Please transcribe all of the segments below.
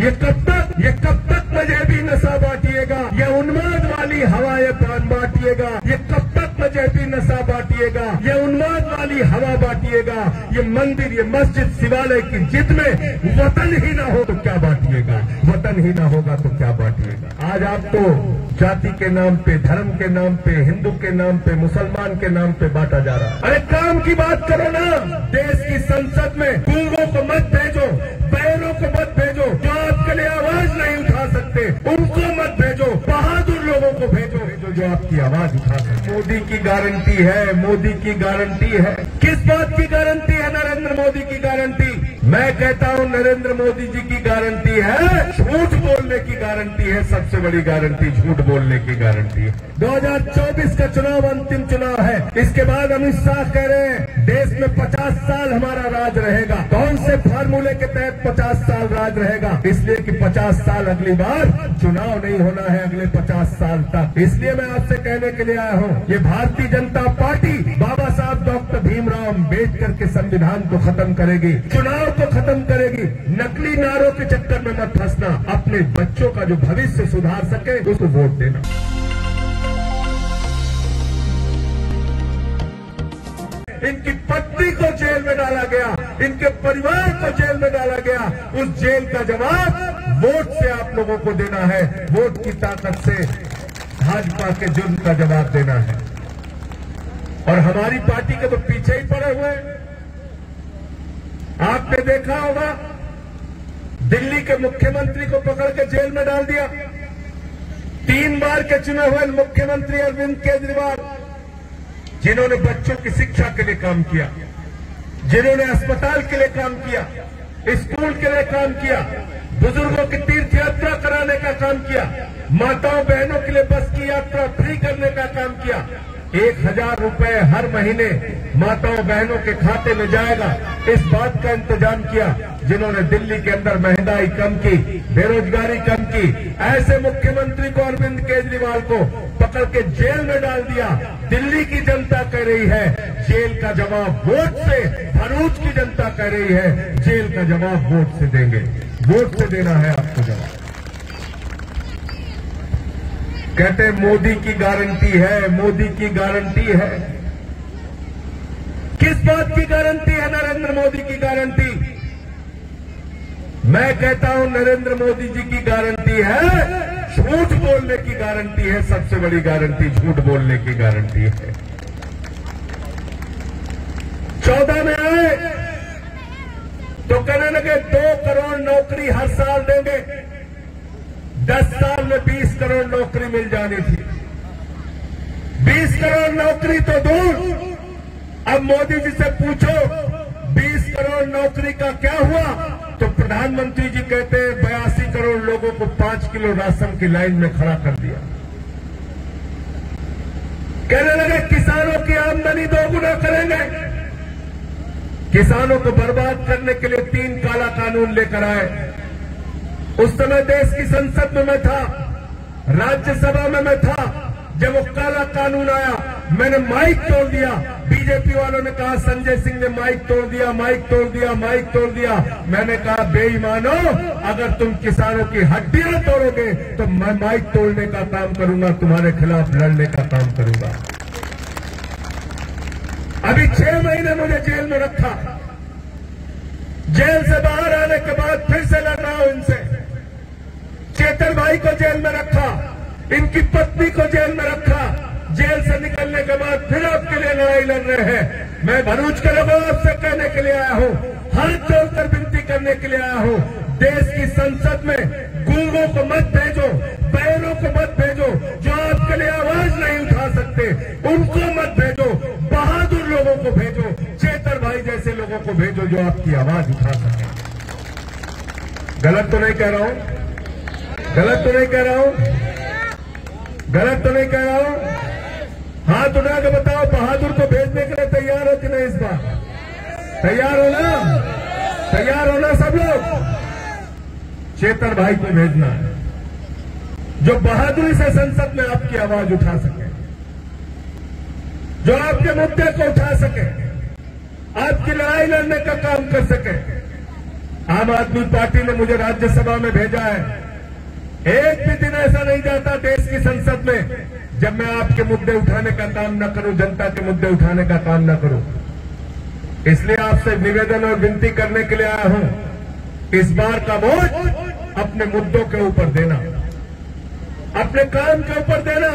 कब तक मजहबी नशा बांटिएगा, ये उन्माद वाली हवाएं पान बांटिएगा, ये कब तक मजहबी नशा बांटिएगा, ये उन्माद वाली हवा बांटिएगा, ये मंदिर, ये मस्जिद, शिवालय की जिद में वतन ही ना हो तो क्या बांटिएगा, वतन ही ना होगा तो क्या बांटिएगा। आज आप तो जाति के नाम पे, धर्म के नाम पे, हिंदू के नाम पे, मुसलमान के नाम पे बांटा जा रहा है। अरे काम की बात करो ना। देश की संसद में गूंगों को मत भेजो, बैरों को मत भेजो, जो आपके लिए आवाज नहीं उठा सकते उनको मत भेजो, बहादुर लोगों को भेजो जो आपकी आवाज उठा सकते। मोदी की गारंटी है, मोदी की गारंटी है। किस बात की गारंटी है? नरेंद्र मोदी की गारंटी। मैं कहता हूं नरेंद्र मोदी जी की गारंटी है झूठ बोलने की गारंटी है। सबसे बड़ी गारंटी झूठ बोलने की गारंटी है। 2024 का चुनाव अंतिम चुनाव है। इसके बाद अमित शाह कह रहे हैं देश में 50 साल हमारा राज रहेगा। कौन से फार्मूले के तहत 50 साल राज रहेगा? इसलिए कि 50 साल अगली बार चुनाव नहीं होना है, अगले 50 साल तक। इसलिए मैं आपसे कहने के लिए आया हूं, ये भारतीय जनता पार्टी बाबा साहब डॉक्टर भीमराव अम्बेडकर के संविधान को खत्म करेगी, चुनाव को खत्म करेगी। नकली नारों के चक्कर में मत फंसना। अपने बच्चों का जो भविष्य सुधार सके उसको वोट देना। इनकी पत्नी को जेल में डाला गया, इनके परिवार को जेल में डाला गया। उस जेल का जवाब वोट से आप लोगों को देना है। वोट की ताकत से भाजपा के जुर्म का जवाब देना है। और हमारी पार्टी के तो पीछे ही पड़े हुए हैं। आपने देखा होगा दिल्ली के मुख्यमंत्री को पकड़ के जेल में डाल दिया। 3 बार के चुने हुए मुख्यमंत्री अरविंद केजरीवाल, जिन्होंने बच्चों की शिक्षा के लिए काम किया, जिन्होंने अस्पताल के लिए काम किया, स्कूल के लिए काम किया, बुजुर्गों की तीर्थ यात्रा कराने का काम किया, माताओं बहनों के लिए बस की यात्रा फ्री करने का काम किया। 1000 रुपए हर महीने माताओं बहनों के खाते में जाएगा, इस बात का इंतजाम किया। जिन्होंने दिल्ली के अंदर महंगाई कम की, बेरोजगारी कम की, ऐसे मुख्यमंत्री को, अरविंद केजरीवाल को पकड़ के जेल में डाल दिया। दिल्ली की जनता कह रही है जेल का जवाब वोट से, भरूच की जनता कह रही है जेल का जवाब वोट से देंगे। वोट से देना है आपको जवाब। कहते हैं मोदी की गारंटी है, मोदी की गारंटी है। किस बात की गारंटी है नरेंद्र मोदी की गारंटी? मैं कहता हूं नरेंद्र मोदी जी की गारंटी है झूठ बोलने की गारंटी है। सबसे बड़ी गारंटी झूठ बोलने की गारंटी है। 14 में आए तो कहने लगे 2 करोड़ नौकरी हर साल देंगे। 10 साल में 20 करोड़ नौकरी मिल जानी थी। 20 करोड़ नौकरी तो दूर, अब मोदी जी से पूछो 20 करोड़ नौकरी का क्या हुआ? तो प्रधानमंत्री जी कहते हैं 82 करोड़ लोगों को 5 किलो राशन की लाइन में खड़ा कर दिया। कहने लगे किसानों की आमदनी 2 गुना करेंगे। किसानों को बर्बाद करने के लिए 3 काला कानून लेकर आए। उस समय देश की संसद में मैं था, राज्यसभा में मैं था। जब वो काला कानून आया मैंने माइक तोड़ दिया। बीजेपी वालों ने कहा संजय सिंह ने माइक तोड़ दिया, माइक तोड़ दिया, माइक तोड़ दिया। मैंने कहा बेईमानो, अगर तुम किसानों की हड्डियां तोड़ोगे तो मैं माइक तोड़ने का काम करूंगा, तुम्हारे खिलाफ लड़ने का काम करूंगा। अभी 6 महीने मुझे जेल में रखा। जेल से बाहर आने के बाद फिर से लड़ रहा हूं इनसे। चेतन भाई को जेल में रखा, इनकी पत्नी को जेल में रखा। जेल से निकलने के बाद फिर आपके लिए लड़ाई लड़ रहे हैं। मैं भरूच के लोगों आपसे कहने के लिए आया हूं, हाथ जोड़कर विनती करने के लिए आया हूं, देश की संसद में गूंगों को मत भेजो, बैरों को मत भेजो, जो आपके लिए आवाज नहीं उठा सकते उनको मत भेजो, बहादुर लोगों को भेजो, चेतन भाई जैसे लोगों को भेजो जो आपकी आवाज उठा सके। गलत तो नहीं कह रहा हूं? गलत तो नहीं कह रहा हूं? गलत तो नहीं कह रहा हूं? हाथ उठा के बताओ बहादुर को भेजने के लिए तैयार हो कि नहीं? इस बार तैयार हो ना? तैयार हो ना सब लोग? चेतन भाई को भेजना है जो बहादुरी से संसद में आपकी आवाज उठा सके, जो आपके मुद्दे को उठा सके, आपकी लड़ाई लड़ने का काम कर सके। आम आदमी पार्टी ने मुझे राज्यसभा में भेजा है। एक भी दिन ऐसा नहीं जाता देश की संसद में जब मैं आपके मुद्दे उठाने का काम न करूं, जनता के मुद्दे उठाने का काम न करूं। इसलिए आपसे निवेदन और विनती करने के लिए आया हूं, इस बार का वोट अपने मुद्दों के ऊपर देना, अपने काम के ऊपर देना।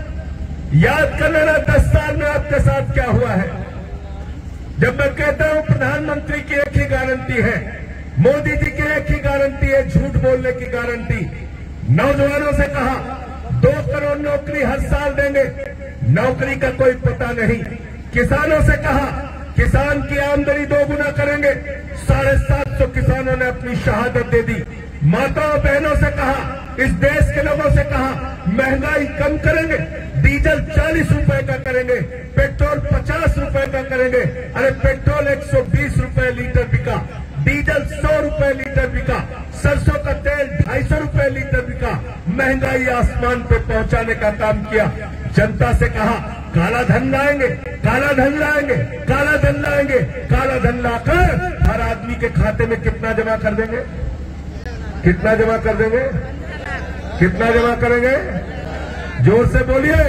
याद कर लेना 10 साल में आपके साथ क्या हुआ है। जब मैं कहता हूं प्रधानमंत्री की एक ही गारंटी है, मोदी जी की एक ही गारंटी है, झूठ बोलने की गारंटी। नौजवानों से कहा 2 करोड़ नौकरी हर साल देंगे, नौकरी का कोई पता नहीं। किसानों से कहा किसान की आमदनी 2 गुना करेंगे, 750 किसानों ने अपनी शहादत दे दी। माताओं बहनों से कहा, इस देश के लोगों से कहा महंगाई कम करेंगे, डीजल 40 रुपए का करेंगे, पेट्रोल 50 रुपए का करेंगे। अरे पेट्रोल 120 रुपए लीटर बिका, डीजल 100 रुपए लीटर बिका, सरसों का तेल 250 रुपए लीटर बिका। महंगाई आसमान पे पहुंचाने का काम किया। जनता से कहा काला धन लाएंगे, काला धन लाएंगे, काला धन लाएंगे। काला धन लाकर हर आदमी के खाते में कितना जमा कर देंगे? कितना जमा कर देंगे? कितना जमा करेंगे? जोर से बोलिए।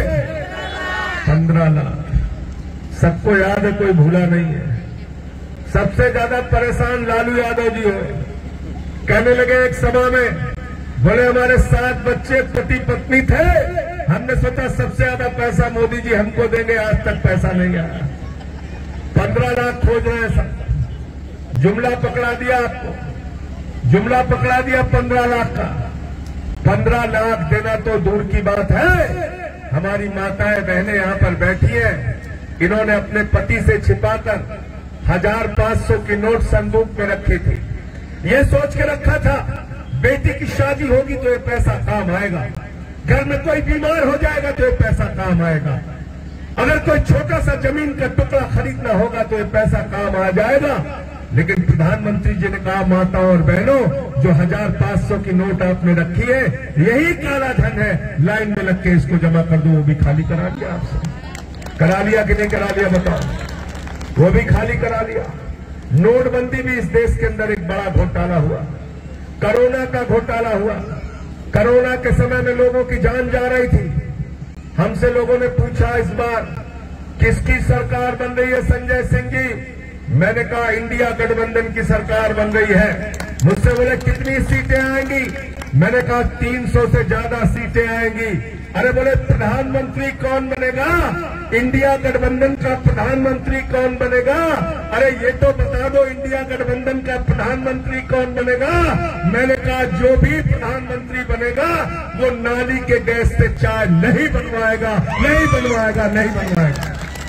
15 लाख। सबको याद है, कोई भूला नहीं है। सबसे ज्यादा परेशान लालू यादव जी हुए। कहने लगे एक सभा में, बोले हमारे 7 बच्चे पति पत्नी थे, हमने सोचा सबसे ज्यादा पैसा मोदी जी हमको देंगे, आज तक पैसा नहीं आया। 15 लाख खोज रहे हैं सब। जुमला पकड़ा दिया आपको, जुमला पकड़ा दिया 15 लाख का। 15 लाख देना तो दूर की बात है। हमारी माताएं बहनें यहां पर बैठी हैं, इन्होंने अपने पति से छिपाकर 1500 की नोट संदूक में रखी थी। ये सोच के रखा था बेटी की शादी होगी तो ये पैसा काम आएगा, घर में कोई बीमार हो जाएगा तो ये पैसा काम आएगा, अगर कोई छोटा सा जमीन का टुकड़ा खरीदना होगा तो ये पैसा काम आ जाएगा। लेकिन प्रधानमंत्री जी ने कहा माताओं और बहनों, जो 1500 की नोट आपने रखी है यही काला धन है, लाइन में लग के इसको जमा कर दो। वो भी खाली करा दिया आपसे, करा लिया कि नहीं करा लिया बताओ? वो भी खाली करा लिया। नोटबंदी भी इस देश के अंदर एक बड़ा घोटाला हुआ, कोरोना का घोटाला हुआ। कोरोना के समय में लोगों की जान जा रही थी। हमसे लोगों ने पूछा इस बार किसकी सरकार बन रही है संजय सिंह जी? मैंने कहा इंडिया गठबंधन की सरकार बन रही है। मुझसे बोले कितनी सीटें आएंगी? मैंने कहा 300 से ज्यादा सीटें आएंगी। अरे बोले प्रधानमंत्री कौन बनेगा? इंडिया गठबंधन का प्रधानमंत्री कौन बनेगा? अरे ये तो बता दो इंडिया गठबंधन का प्रधानमंत्री कौन बनेगा? मैंने कहा जो भी प्रधानमंत्री बनेगा वो नाली के गैस से चाय नहीं बनवाएगा, नहीं बनवाएगा, नहीं बनवाएगा।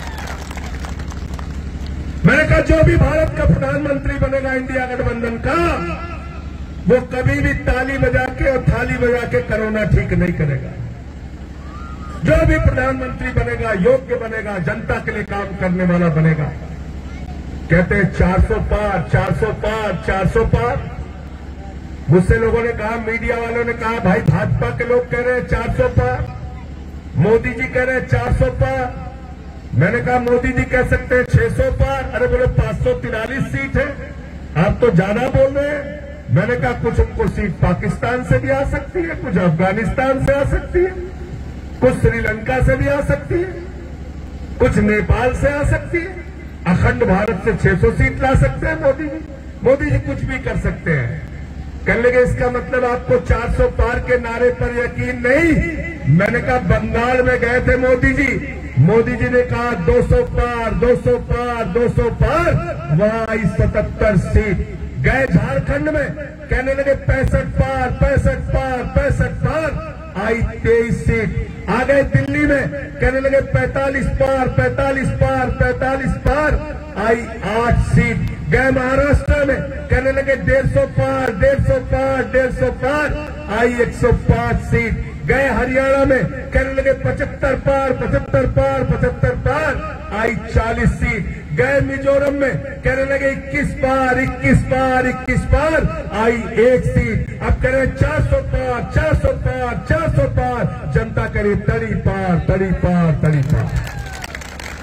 मैंने कहा जो भी भारत का प्रधानमंत्री बनेगा इंडिया गठबंधन का, वो कभी भी ताली बजा के और थाली बजा के कोरोना ठीक नहीं करेगा। जो भी प्रधानमंत्री बनेगा योग्य बनेगा, जनता के लिए काम करने वाला बनेगा। कहते हैं 400 पार, 400 पार, 400 पार। मुझसे लोगों ने कहा, मीडिया वालों ने कहा भाई भाजपा के लोग कह रहे हैं 400 पार, मोदी जी कह रहे हैं 400 पार। मैंने कहा मोदी जी कह सकते हैं 600 पार। अरे बोले 543 सीट है, आप तो ज्यादा बोल रहे हैं। मैंने कहा कुछ उनको सीट पाकिस्तान से भी आ सकती है, कुछ अफगानिस्तान से आ सकती है, कुछ श्रीलंका से भी आ सकती है, कुछ नेपाल से आ सकती है। अखंड भारत से 600 सीट ला सकते हैं मोदी जी। मोदी जी कुछ भी कर सकते हैं। कहने लगे इसका मतलब आपको 400 पार के नारे पर यकीन नहीं। मैंने कहा बंगाल में गए थे मोदी जी, मोदी जी ने कहा 200 पार, 200 पार, 200 पार, वहां आई 77 सीट। गए झारखंड में, कहने लगे 65 पार, 65 पार, 65 पार, आई 23 सीट। आ गए दिल्ली में, कहने लगे 45 पार, 45 पार, 45 पार, आई 8 सीट। गए महाराष्ट्र में, कहने लगे 150 पार, 150 पार, 150 पार, आई 105 सीट। गए हरियाणा में, कहने लगे 75 पार, 75 पार, 75 पार, आई 40 सीट। गए मिजोरम में, कहने लगे 21 पार, 21 पार, 21 पार, आई 1 सीट। अब कह रहे 400 पार, 400 पार, 400 पार। जनता करे तड़ी पार, तड़ी पार, तड़ी पार।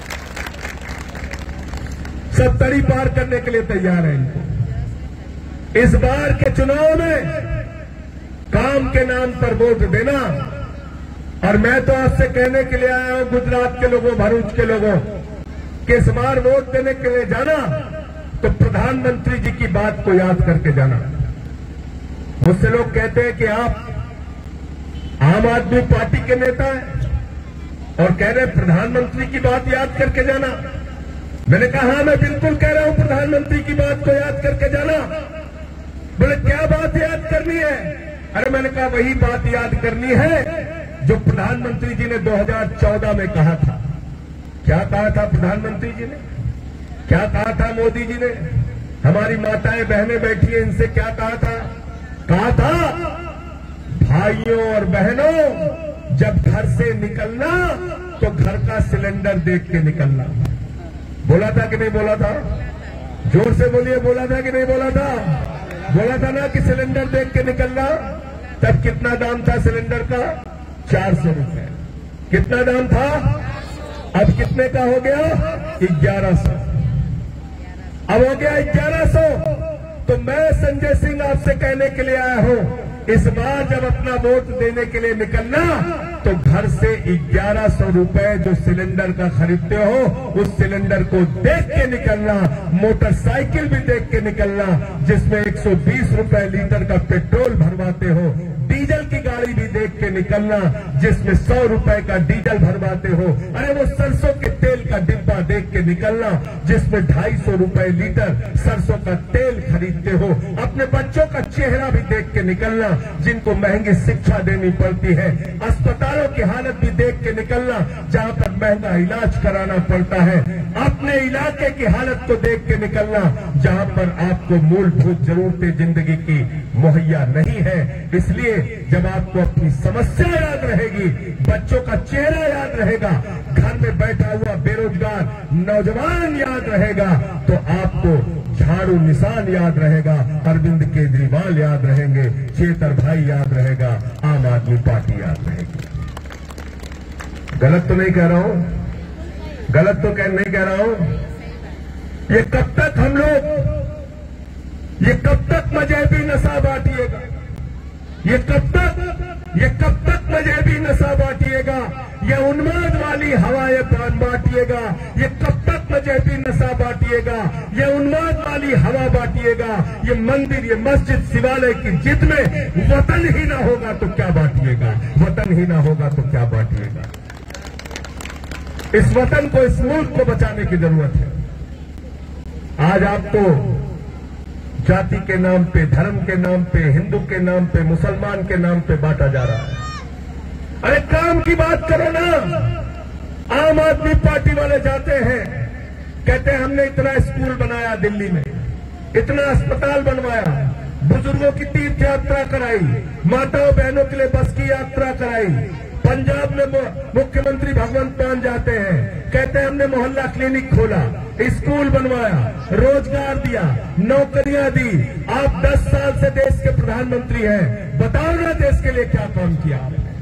सब तड़ी पार करने के लिए तैयार है इनको। इस बार के चुनाव में काम के नाम पर वोट देना। और मैं तो आपसे कहने के लिए आया हूं गुजरात के लोगों, भरूच के लोगों, कि इस बार वोट देने के लिए जाना तो प्रधानमंत्री जी की बात को याद करके जाना। मुझसे लोग कहते हैं कि आप आम आदमी पार्टी के नेता हैं और कह रहे हैं प्रधानमंत्री की बात याद करके जाना। मैंने कहा हाँ, मैं बिल्कुल कह रहा हूं प्रधानमंत्री की बात को याद करके जाना। बोले क्या बात याद करनी है? अरे मैंने कहा वही बात याद करनी है जो प्रधानमंत्री जी ने 2014 में कहा था। क्या कहा था प्रधानमंत्री जी ने? क्या कहा था मोदी जी ने? हमारी माताएं बहनें बैठी हैं, इनसे क्या कहा था? कहा था भाइयों और बहनों, जब घर से निकलना तो घर का सिलेंडर देख के निकलना। बोला था कि नहीं बोला था? जोर से बोलिए, बोला था कि नहीं बोला था? बोला था ना कि सिलेंडर देख के निकलना। तब कितना दाम था सिलेंडर का? 400 रुपए। कितना दाम था? अब कितने का हो गया? 1100। अब हो गया 1100। तो मैं संजय सिंह आपसे कहने के लिए आया हूं, इस बार जब अपना वोट देने के लिए निकलना तो घर से 1100 रुपए जो सिलेंडर का खरीदते हो उस सिलेंडर को देख के निकलना। मोटरसाइकिल भी देख के निकलना जिसमें 120 रुपए लीटर का पेट्रोल भरवाते हो। डीजल की गाड़ी भी देख के निकलना जिसमें 100 रुपए का डीजल भरवाते हो। अरे वो सरसों के तेल का डिब्बा देख के निकलना जिसमें 250 रुपए लीटर सरसों का तेल खरीदते हो। अपने बच्चों का चेहरा भी देख के निकलना जिनको महंगी शिक्षा देनी पड़ती है। अस्पतालों की हालत भी देख के निकलना जहां पर महंगा इलाज कराना पड़ता है। अपने इलाके की हालत को देख के निकलना जहां पर आपको मूलभूत जरूरतें जिंदगी की मुहैया नहीं है। इसलिए जब आपको अपनी समस्या याद रहेगी, बच्चों का चेहरा याद रहेगा, घर में बैठा हुआ बेरोजगार नौजवान याद रहेगा, तो आपको झाड़ू निशान याद रहेगा, अरविंद केजरीवाल याद रहेंगे, चेतर भाई याद रहेगा, आम आदमी पार्टी याद रहेगी। गलत तो नहीं कह रहा हूं? गलत तो नहीं कह रहा हूं? ये कब तक हम लोग, ये कब तक मजहबी नशा बांटिएगा? ये कब तक मजहबी नशा बांटिएगा? ये उन्माद वाली हवाएं पान बांटिएगा? ये कब तक मजहबी नशा बांटिएगा? ये उन्माद वाली हवा बांटिएगा? ये मंदिर, ये मस्जिद, शिवालय की जिद में वतन ही ना होगा तो क्या बांटिएगा? वतन ही ना होगा तो क्या बांटिएगा? इस वतन को, इस मुल्क को बचाने की जरूरत है। आज आपको जाति के नाम पे, धर्म के नाम पे, हिंदू के नाम पे, मुसलमान के नाम पे बांटा जा रहा है। अरे काम की बात करो ना। आम आदमी पार्टी वाले जाते हैं, कहते हैं हमने इतना स्कूल बनाया दिल्ली में, इतना अस्पताल बनवाया, बुजुर्गों की तीर्थ यात्रा कराई, माताओं बहनों के लिए बस की यात्रा कराई। पंजाब में मुख्यमंत्री भगवंत मान जाते हैं, कहते हैं हमने मोहल्ला क्लिनिक खोला, स्कूल बनवाया, रोजगार दिया, नौकरियां दी। आप 10 साल से देश के प्रधानमंत्री हैं, बताओ ना देश के लिए क्या काम किया?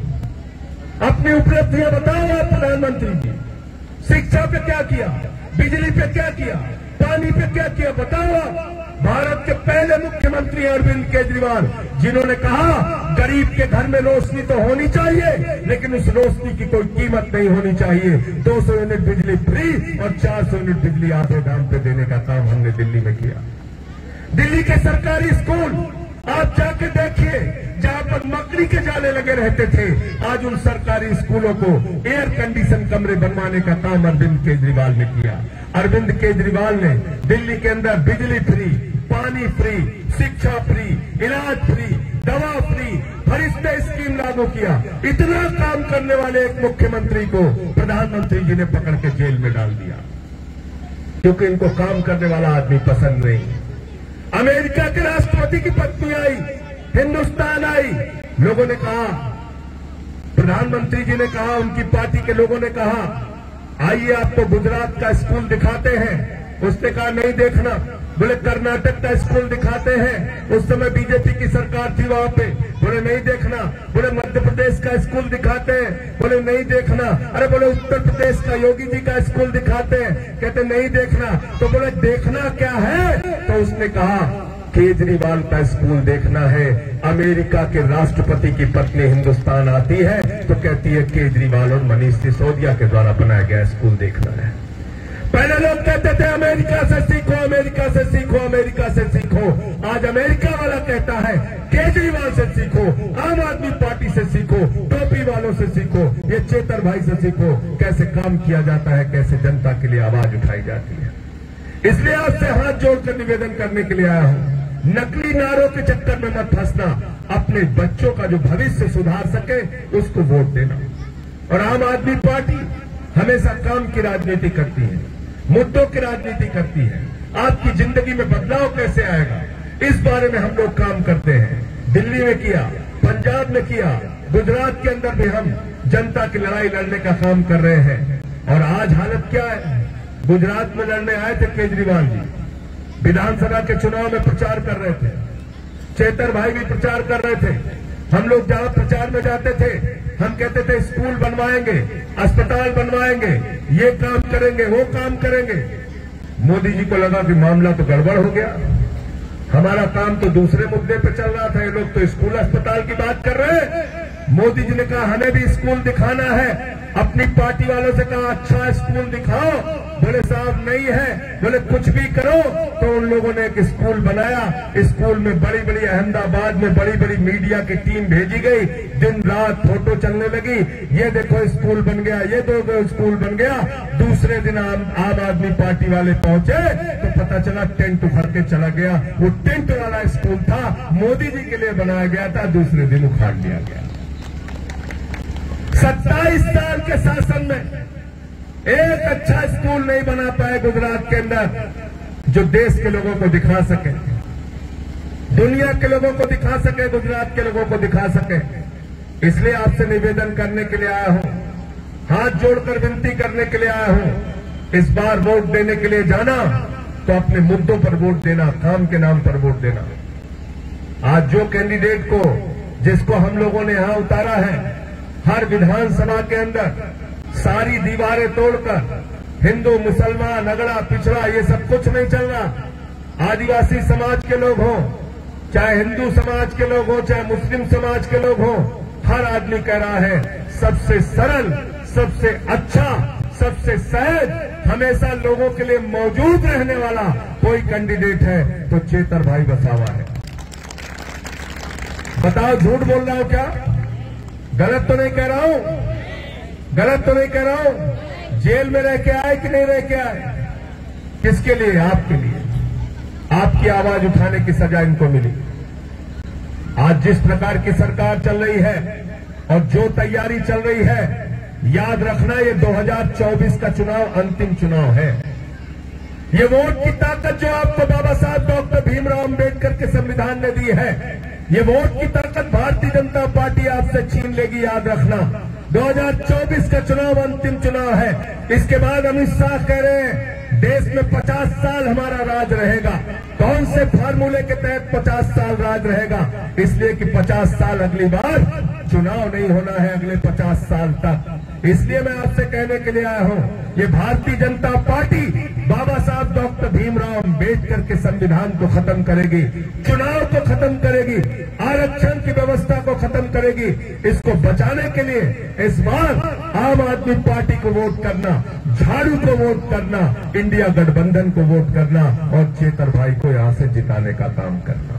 अपनी उपलब्धियां बताओ आप प्रधानमंत्री जी। शिक्षा पे क्या किया? बिजली पे क्या किया? पानी पे क्या किया? बताओ आप। भारत के पहले मुख्यमंत्री अरविंद केजरीवाल, जिन्होंने कहा गरीब के घर में रोशनी तो होनी चाहिए लेकिन उस रोशनी की कोई कीमत नहीं होनी चाहिए। 200 यूनिट बिजली फ्री और 400 यूनिट बिजली आधे दाम पे देने का काम हमने दिल्ली में किया। दिल्ली के सरकारी स्कूल आप जाके देखिए, जहां पर मकड़ी के जाले लगे रहते थे, आज उन सरकारी स्कूलों को एयर कंडीशन कमरे बनवाने का काम अरविंद केजरीवाल ने किया। अरविंद केजरीवाल ने दिल्ली के अंदर बिजली फ्री, पानी फ्री, शिक्षा फ्री, इलाज फ्री, दवा फ्री, फरिश्ते स्कीम लागू किया। इतना काम करने वाले एक मुख्यमंत्री को प्रधानमंत्री जी ने पकड़ के जेल में डाल दिया क्योंकि इनको काम करने वाला आदमी पसंद नहीं। अमेरिका के राष्ट्रपति की पत्नी आई, हिंदुस्तान आई, लोगों ने कहा, प्रधानमंत्री जी ने कहा, उनकी पार्टी के लोगों ने कहा आइए आपको गुजरात का स्कूल दिखाते हैं। उसने कहा नहीं देखना। बोले कर्नाटक का स्कूल दिखाते हैं, उस समय बीजेपी की सरकार थी वहां पे। बोले नहीं देखना। बोले मध्य प्रदेश का स्कूल दिखाते हैं, बोले नहीं देखना। अरे बोले उत्तर प्रदेश का योगी जी का स्कूल दिखाते हैं, कहते नहीं देखना। तो बोले देखना क्या है? तो उसने कहा केजरीवाल का स्कूल देखना है। अमेरिका के राष्ट्रपति की पत्नी हिंदुस्तान आती है तो कहती है केजरीवाल और मनीष सिसोदिया के द्वारा बनाया गया स्कूल देखना है। पहले लोग कहते थे अमेरिका से सीखो, अमेरिका से सीखो, अमेरिका से सीखो। आज अमेरिका वाला कहता है केजरीवाल से सीखो, आम आदमी पार्टी से सीखो, टोपी वालों से सीखो, ये चेतर भाई से सीखो कैसे काम किया जाता है, कैसे जनता के लिए आवाज उठाई जाती है। इसलिए आपसे हाथ जोड़कर निवेदन करने के लिए आया हूं, नकली नारों के चक्कर में मत फंसना। अपने बच्चों का जो भविष्य सुधार सके उसको वोट देना। और आम आदमी पार्टी हमेशा काम की राजनीति करती है, मुद्दों की राजनीति करती है। आपकी जिंदगी में बदलाव कैसे आएगा इस बारे में हम लोग काम करते हैं। दिल्ली में किया, पंजाब में किया, गुजरात के अंदर भी हम जनता की लड़ाई लड़ने का काम कर रहे हैं। और आज हालत क्या है? गुजरात में लड़ने आए थे केजरीवाल जी, विधानसभा के चुनाव में प्रचार कर रहे थे, चेतर भाई भी प्रचार कर रहे थे। हम लोग जहां प्रचार में जाते थे हम कहते थे स्कूल बनवाएंगे, अस्पताल बनवाएंगे, ये काम करेंगे, वो काम करेंगे। मोदी जी को लगा कि मामला तो गड़बड़ हो गया, हमारा काम तो दूसरे मुद्दे पे चल रहा था, ये लोग तो स्कूल अस्पताल की बात कर रहे हैं। मोदी जी ने कहा हमें भी स्कूल दिखाना है। अपनी पार्टी वालों से कहा अच्छा स्कूल दिखाओ, बोले साहब नहीं है, बोले कुछ भी करो। तो उन लोगों ने एक स्कूल बनाया। स्कूल में बड़ी बड़ी अहमदाबाद में बड़ी बड़ी मीडिया की टीम भेजी गई, दिन रात फोटो चलने लगी, ये देखो स्कूल बन गया, ये देखो स्कूल बन गया। दूसरे दिन आम आदमी पार्टी वाले पहुंचे तो पता चला टेंट उखड़ के चला गया। वो टेंट वाला स्कूल था, मोदी जी के लिए बनाया गया था, दूसरे दिन उखाड़ लिया गया। 27 साल के शासन में एक अच्छा स्कूल नहीं बना पाए गुजरात के अंदर जो देश के लोगों को दिखा सके, दुनिया के लोगों को दिखा सके, गुजरात के लोगों को दिखा सके। इसलिए आपसे निवेदन करने के लिए आया हूं, हाथ जोड़कर विनती करने के लिए आया हूं। इस बार वोट देने के लिए जाना तो अपने मुद्दों पर वोट देना, काम के नाम पर वोट देना। आज जो कैंडिडेट को जिसको हम लोगों ने यहां उतारा है, हर विधानसभा के अंदर सारी दीवारें तोड़कर हिंदू मुसलमान अगड़ा पिछड़ा ये सब कुछ नहीं चल रहा। आदिवासी समाज के लोग हों, चाहे हिंदू समाज के लोग हों, चाहे मुस्लिम समाज के लोग हों, हर आदमी कह रहा है सबसे सरल, सबसे अच्छा, सबसे सहज, हमेशा लोगों के लिए मौजूद रहने वाला कोई कैंडिडेट है तो चेतर भाई वसावा है। बताओ झूठ बोल रहा हूं क्या? गलत तो नहीं कह रहा हूं? गलत तो नहीं कह रहा हूं? जेल में रह के आए कि नहीं रह के आए? किसके लिए? आपके लिए। आपकी आवाज उठाने की सजा इनको मिली। आज जिस प्रकार की सरकार चल रही है और जो तैयारी चल रही है, याद रखना ये 2024 का चुनाव अंतिम चुनाव है। ये वोट की ताकत जो आपको बाबा साहब डॉक्टर भीमराव अंबेडकर के संविधान ने दी है, ये वोट की ताकत भारतीय जनता पार्टी आपसे छीन लेगी। याद रखना 2024 का चुनाव अंतिम चुनाव है। इसके बाद अमित शाह कह रहे हैं देश में 50 साल हमारा राज रहेगा। कौन से फार्मूले के तहत 50 साल राज रहेगा? इसलिए कि 50 साल अगली बार चुनाव नहीं होना है, अगले 50 साल तक। इसलिए मैं आपसे कहने के लिए आया हूं, ये भारतीय जनता पार्टी बाबा साहब डॉक्टर भीमराव अंबेडकर के संविधान को खत्म करेगी, चुनाव को खत्म करेगी, आरक्षण की व्यवस्था को खत्म करेगी। इसको बचाने के लिए इस बार आम आदमी पार्टी को वोट करना, झाड़ू को वोट करना, इंडिया गठबंधन को वोट करना और चेतर भाई को यहां से जिताने का काम करना।